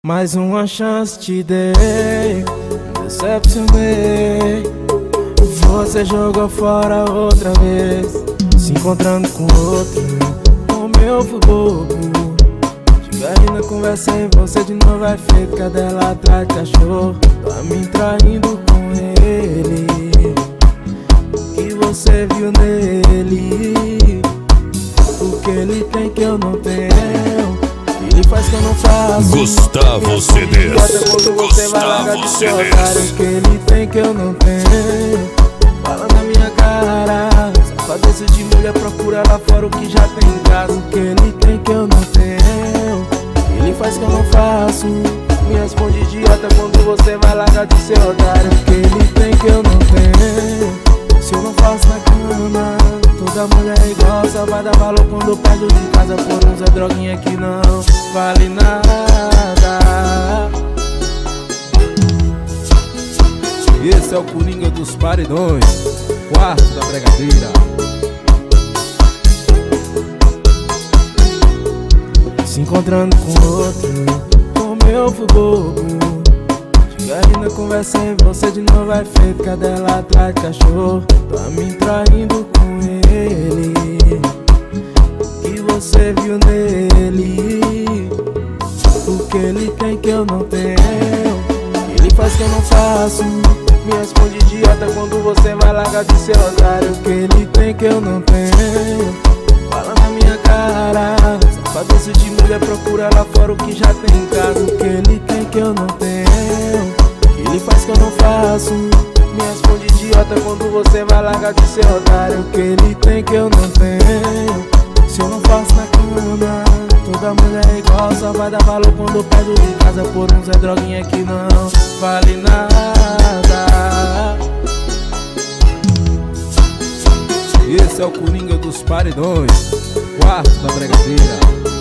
Mais uma chance te dei, decepcionei. Você jogou fora outra vez, se encontrando com outro. Como eu fui bobo, cheguei na conversa e você de novo é feito cadela atrás de cachorro. Tá me traindo com ele, o que você viu nele? O que ele tem que eu não tenho? Ele faz que eu não faço. Gustavo CDs. Até quando você vai largar de seu otário. O que ele tem que eu não tenho? Fala na minha cara. Safadeza de mulher, procura lá fora o que já tem em casa. O que ele tem que eu não tenho? Ele faz que eu não faço. Me responde idiota quando você vai largar de seu otário. O que ele tem que eu não tenho? Se eu não faço na cama, toda mulher é igual, só vai dar valor quando pego de casa por uns é droguinha que não vale nada. Esse é o Coringa dos Paredões, quarto da Bregadeira. Se encontrando com outro, como eu fui bobo. Cheguei na conversa e você de novo é feito cadela atrás de cachorro. Tá me traindo com ele, o que você viu nele? O que ele tem que eu não tenho? Ele faz que eu não faço. Me responde idiota quando você vai largar de seu otário. O que ele tem que eu não tenho? Fala na minha cara. Safadeza de mulher, procura lá fora o que já tem em casa. O que ele tem que eu não tenho? Ele faz que eu não faço. Me responde idiota quando você vai largar de seu otário. O que ele tem que eu não tenho? Se eu não faço na cama, toda mulher é igual, só vai dar valor quando eu pego de casa por uns é droguinha que não vale nada. Esse é o Coringa dos Paredões, quarto da Bregadeira.